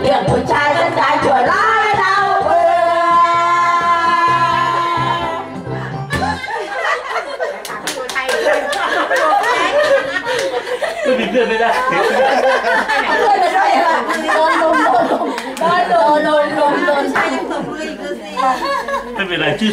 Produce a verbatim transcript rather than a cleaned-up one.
เรื่องผู้ชายฉันได้ชั่วร้ายเราเบื่อไม่มีเพื่อนไม่ได้เพื่อนไม่ได้ค่ะโดนโดนโดนโดนโดนโดนโดนโดนใช่ยังตบมืออีกเลยสิไม่เป็นไรชื่อ